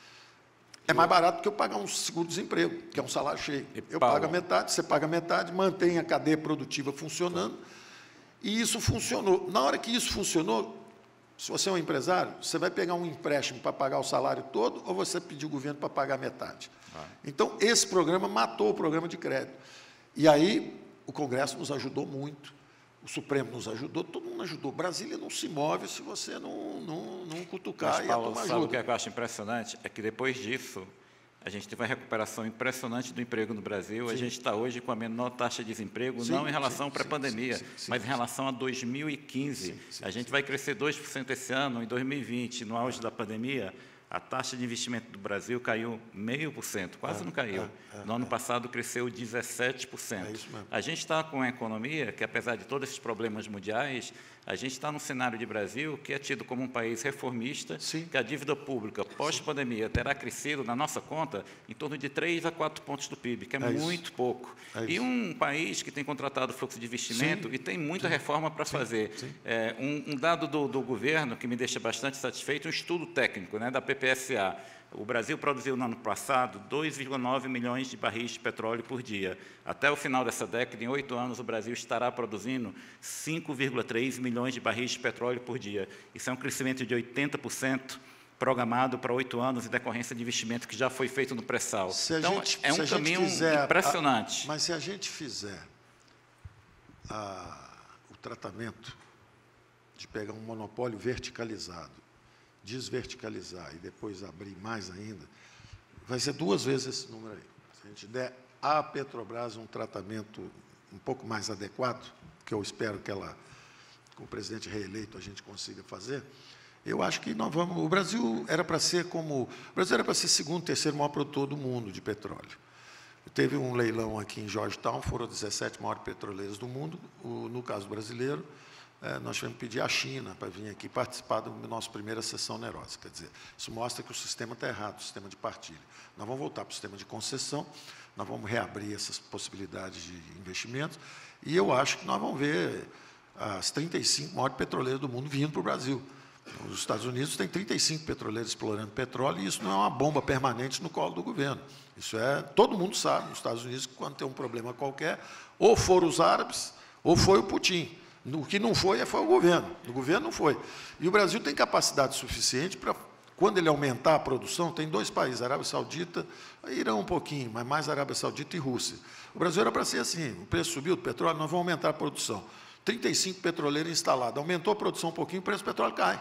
É mais barato do que eu pagar um seguro-desemprego, que é um salário cheio. Eu pago a metade, você paga a metade, mantém a cadeia produtiva funcionando, e isso funcionou. Na hora que isso funcionou, se você é um empresário, você vai pegar um empréstimo para pagar o salário todo, ou você pedir o governo para pagar a metade. Ah. Então, esse programa matou o programa de crédito. E aí, o Congresso nos ajudou muito. O Supremo nos ajudou, todo mundo ajudou. Brasília não se move se você não, não, não cutucar. Mas, e Paulo, a tomar sabe ajuda. O que eu acho impressionante? É que depois disso, a gente teve uma recuperação impressionante do emprego no Brasil. Sim. A gente está hoje com a menor taxa de desemprego, sim, não em relação para a pandemia, sim, sim, mas em relação a dois mil e quinze. Sim, sim, a gente sim. vai crescer dois por cento esse ano, em dois mil e vinte, no auge da pandemia. A taxa de investimento do Brasil caiu meio por cento, quase é, não caiu. É, é, no ano é. passado cresceu dezessete por cento. É isso mesmo. A gente está com uma economia que, apesar de todos esses problemas mundiais, a gente está num cenário de Brasil que é tido como um país reformista, sim, que a dívida pública pós-pandemia terá crescido na nossa conta em torno de três a quatro pontos do P I B, que é, é muito isso. pouco. É e um país que tem contratado fluxo de investimento, sim, e tem muita sim. reforma para fazer. Sim. É, um, um dado do, do governo que me deixa bastante satisfeito, um estudo técnico, né, da P P S A. O Brasil produziu, no ano passado, dois vírgula nove milhões de barris de petróleo por dia. Até o final dessa década, em oito anos, o Brasil estará produzindo cinco vírgula três milhões de barris de petróleo por dia. Isso é um crescimento de oitenta por cento programado para oito anos, em decorrência de investimento que já foi feito no pré-sal. Então, gente, é um caminho impressionante. A, mas se a gente fizer a, o tratamento de pegar um monopólio verticalizado, desverticalizar e depois abrir mais ainda, vai ser duas vezes esse número aí. Se a gente der à Petrobras um tratamento um pouco mais adequado, que eu espero que ela, com o presidente reeleito, a gente consiga fazer, eu acho que nós vamos... O Brasil era para ser como... O Brasil era para ser segundo, terceiro maior produtor do mundo de petróleo. Teve um leilão aqui em Georgetown, foram dezessete maiores petroleiros do mundo, o, no caso brasileiro, É, nós tivemos que pedir à China para vir aqui participar da nossa primeira sessão onerosa. Quer dizer, isso mostra que o sistema está errado, o sistema de partilha. Nós vamos voltar para o sistema de concessão, nós vamos reabrir essas possibilidades de investimentos, e eu acho que nós vamos ver as trinta e cinco maiores petroleiras do mundo vindo para o Brasil. Os Estados Unidos têm trinta e cinco petroleiros explorando petróleo, e isso não é uma bomba permanente no colo do governo. Isso é, todo mundo sabe, nos Estados Unidos, que quando tem um problema qualquer, ou foram os árabes, ou foi o Putin. O que não foi, foi o governo. O governo não foi. E o Brasil tem capacidade suficiente para, quando ele aumentar a produção, tem dois países, Arábia Saudita, Irã um pouquinho, mas mais Arábia Saudita e Rússia. O Brasil era para ser assim, o preço subiu do petróleo, nós vamos aumentar a produção. trinta e cinco petroleiros instalados, aumentou a produção um pouquinho, o preço do petróleo cai.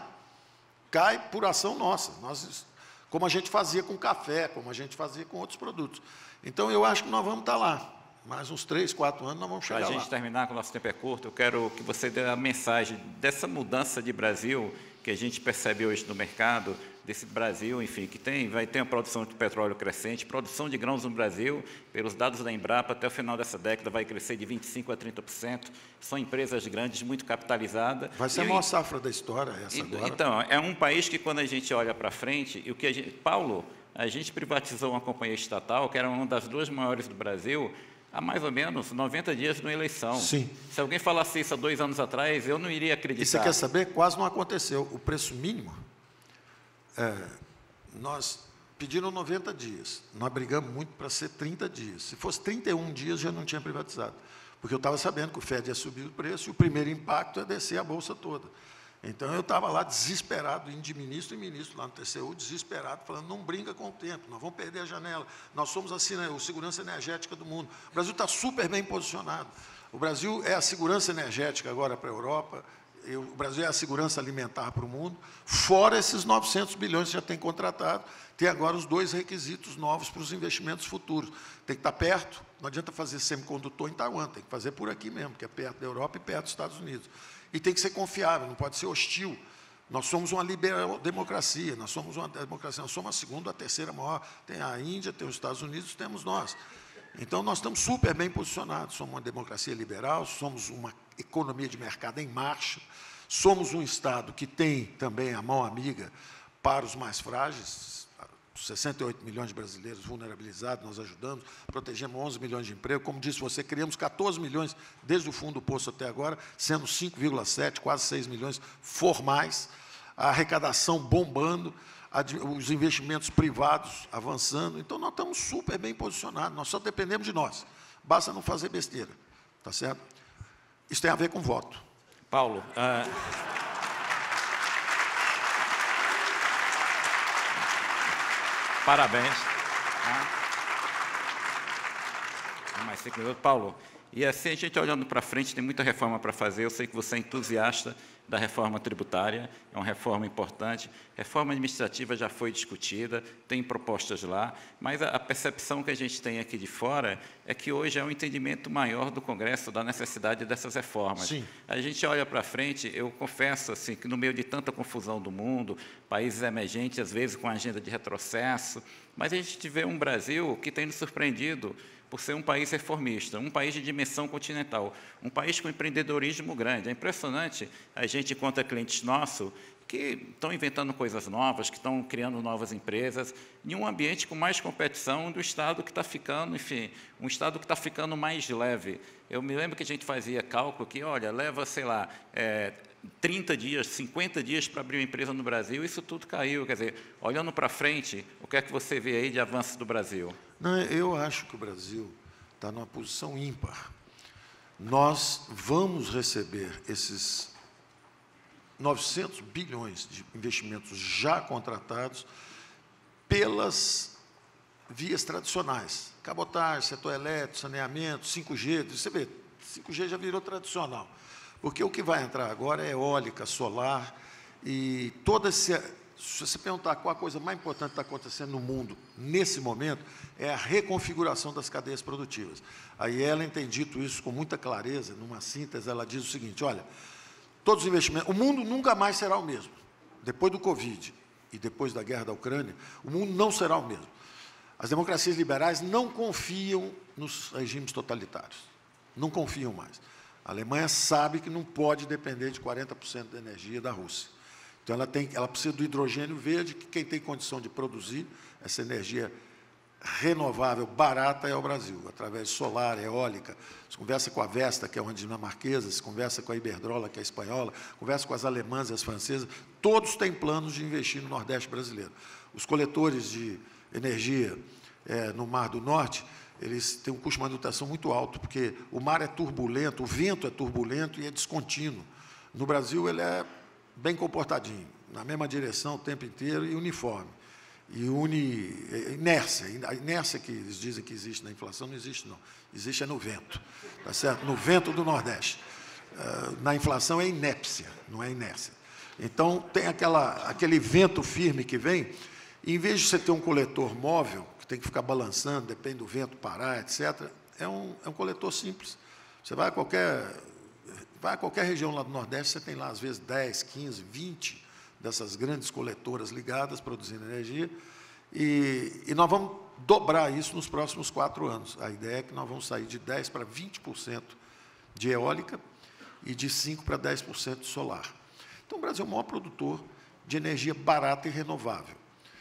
Cai por ação nossa, nós, como a gente fazia com café, como a gente fazia com outros produtos. Então, eu acho que nós vamos estar lá. Mais uns três, quatro anos, nós vamos chegar lá. Para a gente terminar, que o nosso tempo é curto, eu quero que você dê a mensagem dessa mudança de Brasil que a gente percebe hoje no mercado, desse Brasil, enfim, que tem, vai ter uma produção de petróleo crescente, produção de grãos no Brasil, pelos dados da Embrapa, até o final dessa década vai crescer de vinte e cinco por cento a trinta por cento. São empresas grandes, muito capitalizadas. Vai ser a maior safra da história essa e, agora. Então, é um país que, quando a gente olha para frente, e o que a gente... Paulo, a gente privatizou uma companhia estatal, que era uma das duas maiores do Brasil, há mais ou menos noventa dias de uma eleição. Sim. Se alguém falasse isso há dois anos atrás, eu não iria acreditar. E você quer saber? Quase não aconteceu. O preço mínimo, é, nós pediram noventa dias. Nós brigamos muito para ser trinta dias. Se fosse trinta e um dias, já não tinha privatizado. Porque eu estava sabendo que o F E D ia subir o preço e o primeiro impacto é descer a bolsa toda. Então, eu estava lá desesperado, indo de ministro em ministro, lá no T C U, desesperado, falando, não brinca com o tempo, nós vamos perder a janela, nós somos a segurança energética do mundo. O Brasil está super bem posicionado. O Brasil é a segurança energética agora para a Europa, o Brasil é a segurança alimentar para o mundo, fora esses novecentos bilhões que já tem contratado, tem agora os dois requisitos novos para os investimentos futuros. Tem que estar perto, não adianta fazer semicondutor em Taiwan, tem que fazer por aqui mesmo, que é perto da Europa e perto dos Estados Unidos. E tem que ser confiável, não pode ser hostil Nós somos uma liberal democracia, nós somos uma democracia, nós somos a segunda, a terceira maior. Tem a Índia, tem os Estados Unidos, temos nós. Então, nós estamos super bem posicionados. Somos uma democracia liberal, somos uma economia de mercado em marcha, somos um Estado que tem também a mão amiga para os mais frágeis, sessenta e oito milhões de brasileiros vulnerabilizados, nós ajudamos, protegemos onze milhões de empregos. Como disse você, criamos quatorze milhões desde o fundo do poço até agora, sendo cinco vírgula sete, quase seis milhões formais, a arrecadação bombando, os investimentos privados avançando. Então, nós estamos super bem posicionados, nós só dependemos de nós. Basta não fazer besteira, tá certo? Isso tem a ver com voto. Paulo, uh... parabéns. Ah. Mais cinco minutos. Paulo, e assim, a gente olhando para frente, tem muita reforma para fazer. Eu sei que você é entusiasta da reforma tributária, é uma reforma importante. Reforma administrativa já foi discutida, tem propostas lá, mas a, a percepção que a gente tem aqui de fora é que hoje é um entendimento maior do Congresso da necessidade dessas reformas. Sim. A gente olha para frente, eu confesso assim, que no meio de tanta confusão do mundo, países emergentes, às vezes com agenda de retrocesso, mas a gente vê um Brasil que tem nos surpreendido por ser um país reformista, um país de dimensão continental, um país com empreendedorismo grande. É impressionante, a gente encontra clientes nossos que estão inventando coisas novas, que estão criando novas empresas, em um ambiente com mais competição do Estado que está ficando, enfim, um Estado que está ficando mais leve. Eu me lembro que a gente fazia cálculo que, olha, leva, sei lá, é, trinta dias, cinquenta dias para abrir uma empresa no Brasil, isso tudo caiu. Quer dizer, olhando para frente, o que é que você vê aí de avanço do Brasil? Não, eu acho que o Brasil está numa posição ímpar. Nós vamos receber esses novecentos bilhões de investimentos já contratados pelas vias tradicionais. Cabotagem, setor elétrico, saneamento, cinco G. Você vê, cinco G já virou tradicional. Porque o que vai entrar agora é eólica, solar e toda essa... Se você perguntar qual a coisa mais importante que está acontecendo no mundo, nesse momento, é a reconfiguração das cadeias produtivas. A Yellen tem dito isso com muita clareza, numa síntese, ela diz o seguinte, olha, todos os investimentos, o mundo nunca mais será o mesmo. Depois do Covid e depois da guerra da Ucrânia, o mundo não será o mesmo. As democracias liberais não confiam nos regimes totalitários, não confiam mais. A Alemanha sabe que não pode depender de quarenta por cento da energia da Rússia. Então, ela, tem, ela precisa do hidrogênio verde, que quem tem condição de produzir essa energia renovável, barata, é o Brasil, através de solar, eólica. Se conversa com a Vesta, que é uma dinamarquesa, se conversa com a Iberdrola, que é espanhola, conversa com as alemãs e as francesas, todos têm planos de investir no Nordeste brasileiro. Os coletores de energia é, no Mar do Norte, eles têm um custo de manutenção muito alto, porque o mar é turbulento, o vento é turbulento e é descontínuo. No Brasil, ele é bem comportadinho, na mesma direção o tempo inteiro e uniforme. E une inércia. A inércia que eles dizem que existe na inflação não existe, não. Existe é no vento, tá certo? No vento do Nordeste. Na inflação é inépcia, não é inércia. Então, tem aquela, aquele vento firme que vem, e em vez de você ter um coletor móvel, que tem que ficar balançando, depende do vento parar, etcétera, é um, é um coletor simples. Você vai a qualquer... Vai a qualquer região lá do Nordeste, você tem lá, às vezes, dez, quinze, vinte dessas grandes coletoras ligadas, produzindo energia, e, e nós vamos dobrar isso nos próximos quatro anos. A ideia é que nós vamos sair de dez por cento para vinte por cento de eólica e de cinco por cento para dez por cento de solar. Então, o Brasil é o maior produtor de energia barata e renovável.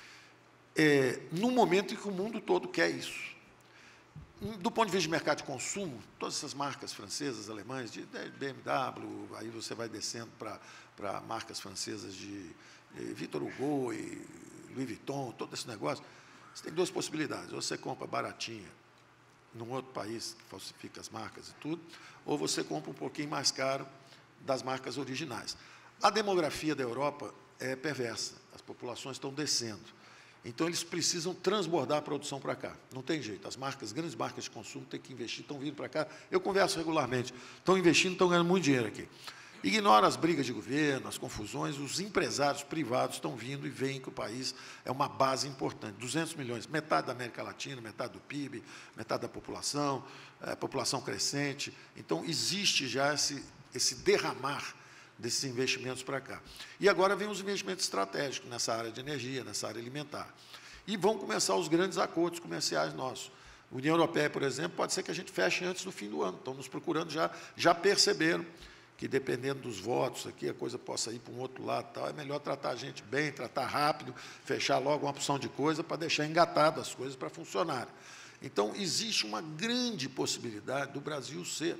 É, num momento em que o mundo todo quer isso. Do ponto de vista de mercado de consumo, todas essas marcas francesas, alemãs, de B M W, aí você vai descendo para, para marcas francesas de, de Victor Hugo e Louis Vuitton, todo esse negócio, você tem duas possibilidades. Ou você compra baratinha num outro país que falsifica as marcas e tudo, ou você compra um pouquinho mais caro das marcas originais. A demografia da Europa é perversa, as populações estão descendo. Então, eles precisam transbordar a produção para cá. Não tem jeito. As marcas, grandes marcas de consumo, têm que investir, estão vindo para cá. Eu converso regularmente. Estão investindo, estão ganhando muito dinheiro aqui. Ignora as brigas de governo, as confusões, os empresários privados estão vindo e veem que o país é uma base importante. duzentos milhões, metade da América Latina, metade do P I B, metade da população, é, população crescente. Então, existe já esse, esse derramar desses investimentos para cá. E agora vem os investimentos estratégicos nessa área de energia, nessa área alimentar. E vão começar os grandes acordos comerciais nossos. A União Europeia, por exemplo, pode ser que a gente feche antes do fim do ano. Estão nos procurando, já, já perceberam que, dependendo dos votos aqui, a coisa possa ir para um outro lado. Tal. É melhor tratar a gente bem, tratar rápido, fechar logo uma porção de coisa para deixar engatado as coisas para funcionarem. Então, existe uma grande possibilidade do Brasil ser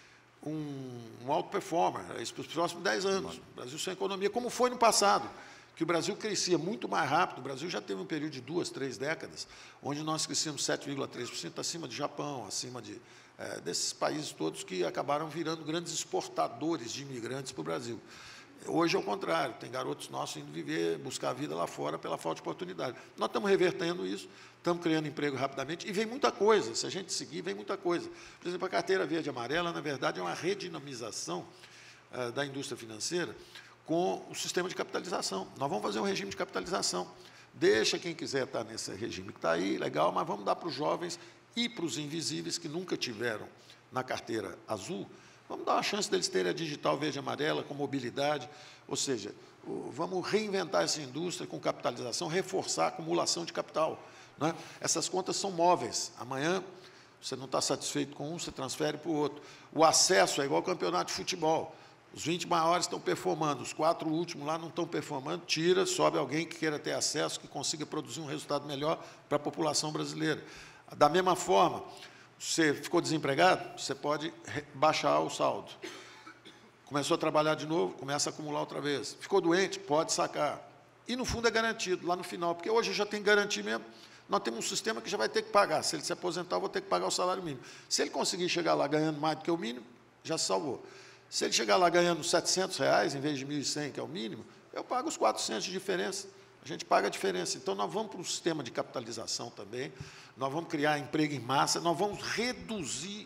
um, um alto performer para os próximos dez anos. O Brasil sem economia, como foi no passado, que o Brasil crescia muito mais rápido. O Brasil já teve um período de duas, três décadas, onde nós crescemos sete vírgula três por cento acima de Japão, acima de, é, desses países todos que acabaram virando grandes exportadores de imigrantes para o Brasil. Hoje é o contrário, tem garotos nossos indo viver, buscar a vida lá fora pela falta de oportunidade. Nós estamos revertendo isso, estamos criando emprego rapidamente, e vem muita coisa, se a gente seguir, vem muita coisa. Por exemplo, a carteira verde e amarela, na verdade, é uma redinamização uh, da indústria financeira com o sistema de capitalização. Nós vamos fazer um regime de capitalização. Deixa quem quiser estar nesse regime que está aí, legal, mas vamos dar para os jovens e para os invisíveis que nunca tiveram na carteira azul, vamos dar uma chance deles terem a digital verde e amarela, com mobilidade, ou seja, vamos reinventar essa indústria com capitalização, reforçar a acumulação de capital. Não é? Essas contas são móveis. Amanhã, você não está satisfeito com um, você transfere para o outro. O acesso é igual ao campeonato de futebol. Os vinte maiores estão performando, os quatro últimos lá não estão performando, tira, sobe alguém que queira ter acesso, que consiga produzir um resultado melhor para a população brasileira. Da mesma forma, você ficou desempregado, você pode baixar o saldo. Começou a trabalhar de novo, começa a acumular outra vez. Ficou doente, pode sacar. E, no fundo, é garantido, lá no final, porque hoje já tem garantia mesmo. Nós temos um sistema que já vai ter que pagar. Se ele se aposentar, eu vou ter que pagar o salário mínimo. Se ele conseguir chegar lá ganhando mais do que o mínimo, já se salvou. Se ele chegar lá ganhando setecentos reais, em vez de mil e cem, que é o mínimo, eu pago os quatrocentos de diferença. A gente paga a diferença. Então, nós vamos para um sistema de capitalização também, nós vamos criar emprego em massa, nós vamos reduzir,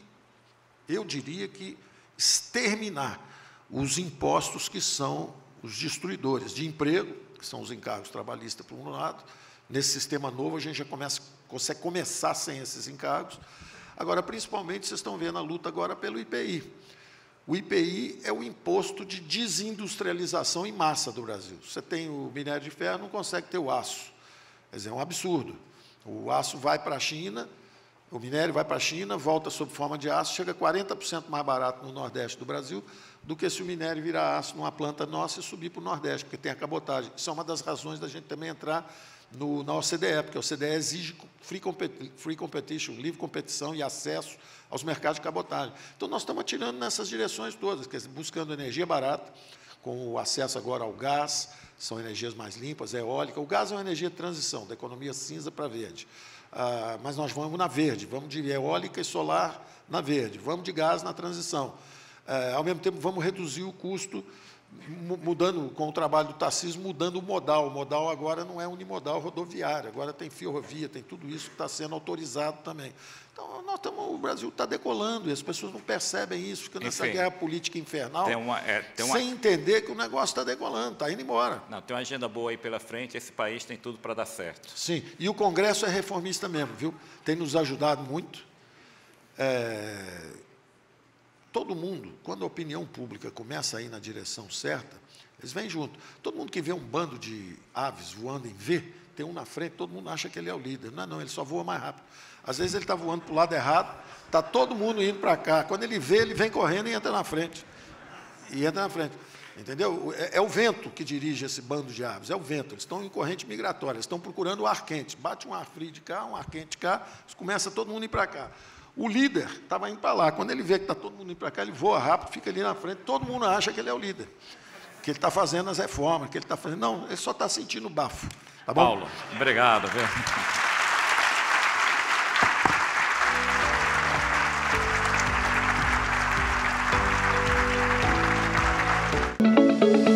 eu diria que exterminar os impostos que são os destruidores de emprego, que são os encargos trabalhistas, por um lado. Nesse sistema novo, a gente já começa, consegue começar sem esses encargos. Agora, principalmente, vocês estão vendo a luta agora pelo I P I. O I P I é o imposto de desindustrialização em massa do Brasil. Você tem o minério de ferro, não consegue ter o aço. Quer dizer, é um absurdo. O aço vai para a China, o minério vai para a China, volta sob forma de aço, chega quarenta por cento mais barato no Nordeste do Brasil do que se o minério virar aço numa planta nossa e subir para o Nordeste, porque tem a cabotagem. Isso é uma das razões da gente também entrar no, na O C D E, porque a O C D E exige free, competi free competition, livre competição e acesso aos mercados de cabotagem. Então, nós estamos atirando nessas direções todas, quer dizer, buscando energia barata, com o acesso agora ao gás, são energias mais limpas, eólica. O gás é uma energia de transição, da economia cinza para verde. Ah, mas nós vamos na verde, vamos de eólica e solar na verde, vamos de gás na transição. Ah, ao mesmo tempo, vamos reduzir o custo, mudando, com o trabalho do Tarcísio, mudando o modal. O modal agora não é unimodal rodoviário, agora tem ferrovia, tem tudo isso que está sendo autorizado também. Então, nós estamos, o Brasil está decolando, e as pessoas não percebem isso, fica nessa Enfim, guerra política infernal, tem uma, é, tem uma... sem entender que o negócio está decolando, está indo embora. Não, tem uma agenda boa aí pela frente, esse país tem tudo para dar certo. Sim, e o Congresso é reformista mesmo, viu? Tem nos ajudado muito. É... Todo mundo, quando a opinião pública começa a ir na direção certa, eles vêm junto. Todo mundo que vê um bando de aves voando em V, tem um na frente, todo mundo acha que ele é o líder. Não, não, ele só voa mais rápido. Às vezes ele está voando para o lado errado, está todo mundo indo para cá. Quando ele vê, ele vem correndo e entra na frente. E entra na frente. Entendeu? É, é o vento que dirige esse bando de aves, é o vento. Eles estão em corrente migratória, eles estão procurando o ar quente. Bate um ar frio de cá, um ar quente de cá, começa todo mundo a ir para cá. O líder estava indo para lá. Quando ele vê que está todo mundo indo para cá, ele voa rápido, fica ali na frente, todo mundo acha que ele é o líder, que ele está fazendo as reformas, que ele está fazendo... Não, ele só está sentindo o bafo. Tá bom? Paulo, obrigado. Viu? Thank you.